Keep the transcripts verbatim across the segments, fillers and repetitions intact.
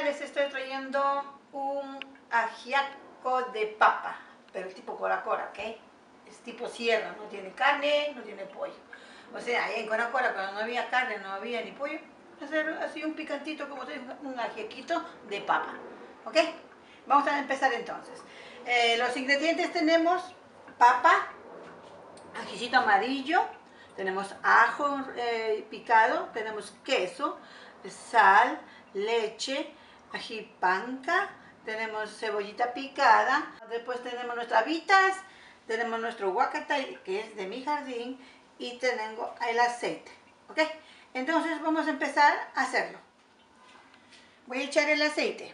les estoy trayendo un ajiaco de papa, pero tipo Cora Cora, ¿ok? Es tipo sierra, no tiene carne, no tiene pollo. O sea, ahí en Cora Cora, cuando no había carne, no había ni pollo, hacer así un picantito, como te digo, un ajiaquito de papa, ¿ok? Vamos a empezar entonces. Eh, los ingredientes tenemos papa, ajicito amarillo, tenemos ajo eh, picado, tenemos queso, sal, leche, ají panca, tenemos cebollita picada, después tenemos nuestras habitas, tenemos nuestro huacatay, que es de mi jardín, y tengo el aceite, ¿ok? Entonces vamos a empezar a hacerlo. Voy a echar el aceite.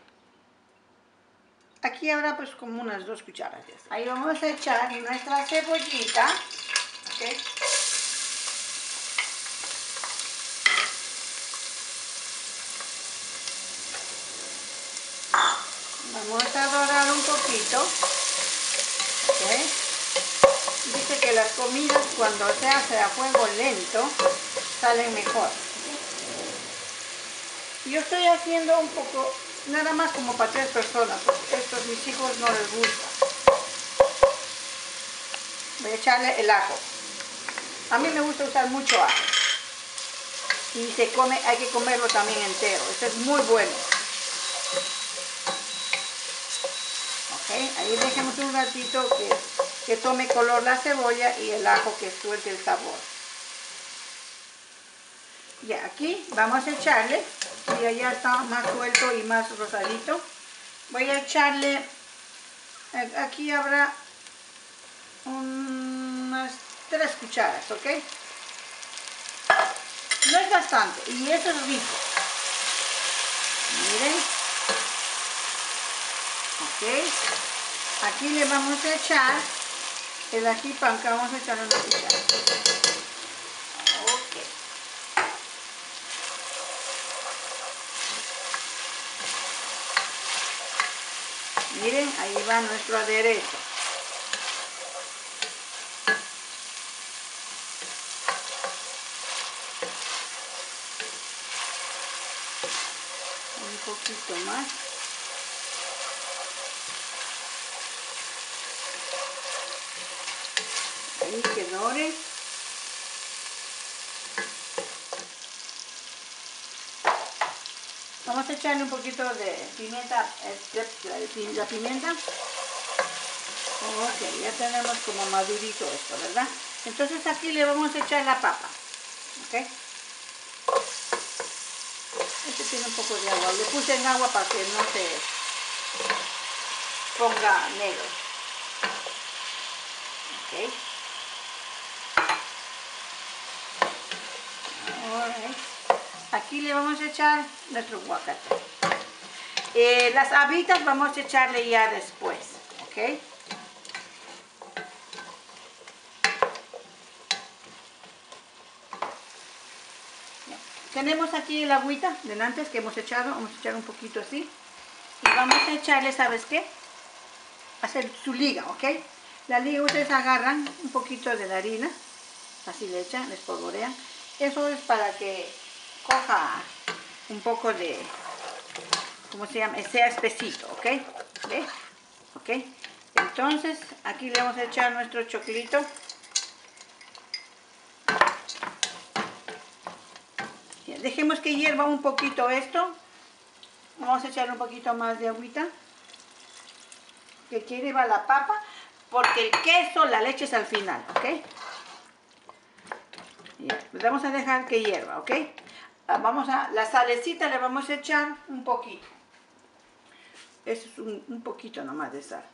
Aquí habrá pues como unas dos cucharas. Ahí vamos a echar nuestra cebollita, ¿ok? Vamos a dorar un poquito, ¿ok? Dice que las comidas cuando se hace a fuego lento salen mejor. Yo estoy haciendo un poco, nada más como para tres personas, porque estos a mis hijos no les gusta. Voy a echarle el ajo. A mí me gusta usar mucho ajo. Y se come, hay que comerlo también entero. Este es muy bueno. Ok, ahí dejemos un ratito que, que tome color la cebolla y el ajo, que suelte el sabor. Ya, aquí vamos a echarle, ya ya está más suelto y más rosadito. Voy a echarle, aquí habrá unas tres cucharas, ¿ok? No es bastante, y eso es rico. Miren. Ok. Aquí le vamos a echar el ají panca, vamos a echarle una cuchara. Ok. Miren, ahí va nuestro aderezo. Un poquito más. Ahí que dore. Vamos a echarle un poquito de pimienta, la pimienta. Ok, ya tenemos como madurito esto, ¿verdad? Entonces aquí le vamos a echar la papa. Ok. Este tiene un poco de agua. Le puse en agua para que no se ponga negro. Ok. Alright. Aquí le vamos a echar nuestro aguacate. Eh, las habitas vamos a echarle ya después, ¿ok? Ya. Tenemos aquí el agüita de antes que hemos echado, vamos a echar un poquito así. Y vamos a echarle, ¿sabes qué? Hacer su liga, ¿ok? La liga ustedes agarran un poquito de la harina, así le echan, les espolvorean. Eso es para que coja un poco de, ¿cómo se llama? Sea espesito, ¿ok? ¿Ve? ¿Ok? Entonces, aquí le vamos a echar nuestro choclito. Bien, dejemos que hierva un poquito esto. Vamos a echar un poquito más de agüita. Que quiere va la papa, porque el queso, la leche es al final, ¿ok? Ya, pues vamos a dejar que hierva, ¿ok? Vamos a, la salecita le vamos a echar un poquito. Eso es un, un poquito nomás de sal.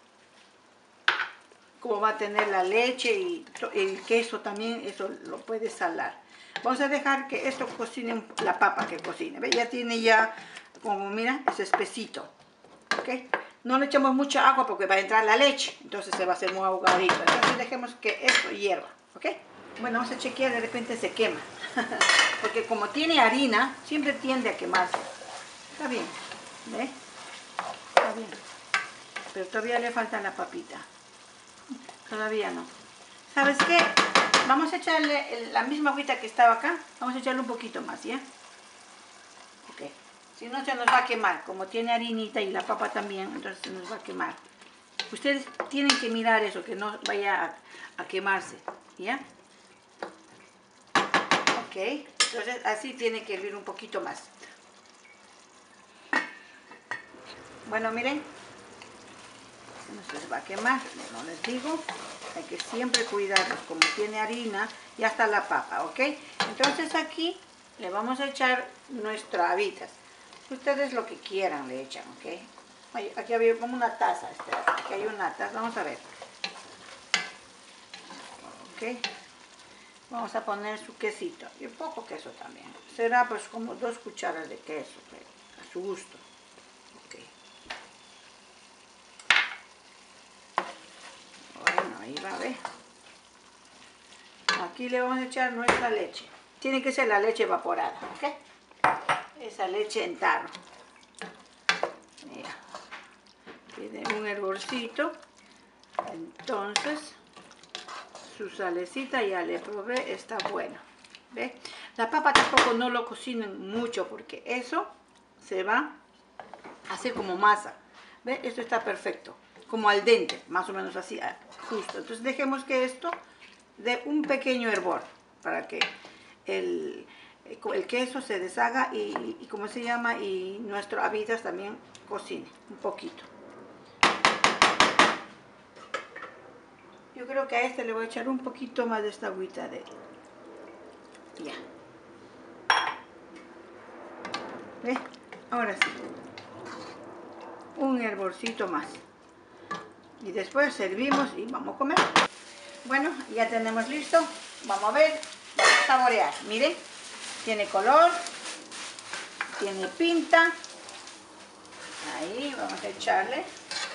Como va a tener la leche y el queso también, eso lo puede salar. Vamos a dejar que esto cocine, la papa que cocine. ¿Ve? Ya tiene ya, como mira, es espesito. ¿Ok? No le echamos mucha agua porque va a entrar la leche, entonces se va a hacer muy ahogadito. Entonces dejemos que esto hierva, ¿ok? Bueno, vamos a chequear, de repente se quema. Porque como tiene harina, siempre tiende a quemarse. Está bien, ¿ve? Está bien. Pero todavía le falta la papita. Todavía no. ¿Sabes qué? Vamos a echarle la misma agüita que estaba acá. Vamos a echarle un poquito más, ¿ya? Ok. Si no se nos va a quemar, como tiene harinita y la papa también, entonces se nos va a quemar. Ustedes tienen que mirar eso, que no vaya a, a quemarse, ¿ya? Ok, entonces así tiene que hervir un poquito más. Bueno, miren, no se les va a quemar, no les digo, hay que siempre cuidarlos, como tiene harina y hasta la papa, ¿ok? Entonces aquí le vamos a echar nuestras habitas. Ustedes lo que quieran le echan, ¿ok? Aquí había como una taza, espera, aquí hay una taza, vamos a ver. Ok, vamos a poner su quesito y un poco queso también. Será pues como dos cucharas de queso, a su gusto. Ok. Bueno, ahí va a ver. Aquí le vamos a echar nuestra leche. Tiene que ser la leche evaporada, ¿ok? Esa leche en tarro. Mira, tiene un hervorcito. Entonces, su salecita ya le probé, está bueno. ¿Ve? La papa tampoco no lo cocinen mucho porque eso se va a hacer como masa. ¿Ve? Esto está perfecto. Como al dente, más o menos así, justo. Entonces dejemos que esto dé un pequeño hervor para que el, el queso se deshaga y, y ¿cómo se llama? Y nuestro habitas también cocine un poquito. Yo creo que a este le voy a echar un poquito más de esta agüita de... Ya. ¿Ve? Ahora sí. Un hervorcito más. Y después servimos y vamos a comer. Bueno, ya tenemos listo. Vamos a ver. Vamos a saborear. Miren. Tiene color. Tiene pinta. Ahí vamos a echarle.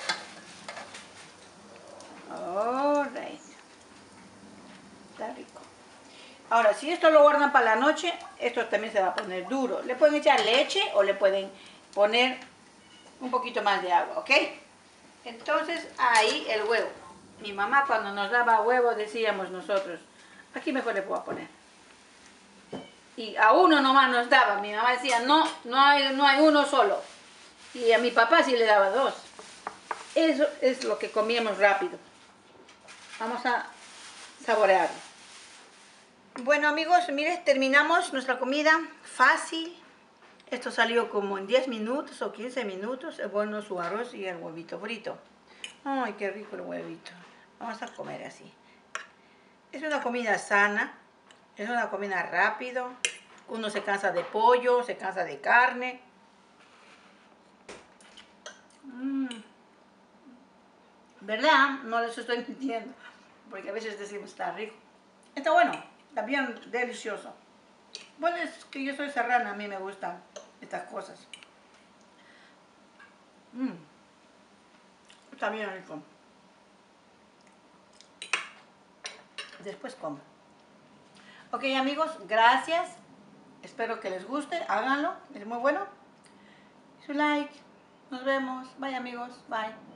Alright. Está rico. Ahora, si esto lo guardan para la noche, esto también se va a poner duro. Le pueden echar leche o le pueden poner un poquito más de agua, ¿ok? Entonces, ahí el huevo. Mi mamá cuando nos daba huevo decíamos nosotros, aquí mejor le puedo poner. Y a uno nomás nos daba. Mi mamá decía, no, no hay, no hay uno solo. Y a mi papá sí le daba dos. Eso es lo que comíamos rápido. Vamos a saborearlo. Bueno amigos, miren, terminamos nuestra comida fácil. Esto salió como en diez minutos o quince minutos. Es bueno su arroz y el huevito frito. Ay, qué rico el huevito. Vamos a comer así. Es una comida sana. Es una comida rápido. Uno se cansa de pollo, se cansa de carne. Mm. ¿Verdad? No les estoy mintiendo. Porque a veces decimos, está rico. Está bueno. Está bien delicioso. Bueno, es que yo soy serrana, a mí me gustan estas cosas. Mm. Está bien rico. Después como. Ok amigos, gracias. Espero que les guste, háganlo, es muy bueno. Su like. Nos vemos. Bye amigos, bye.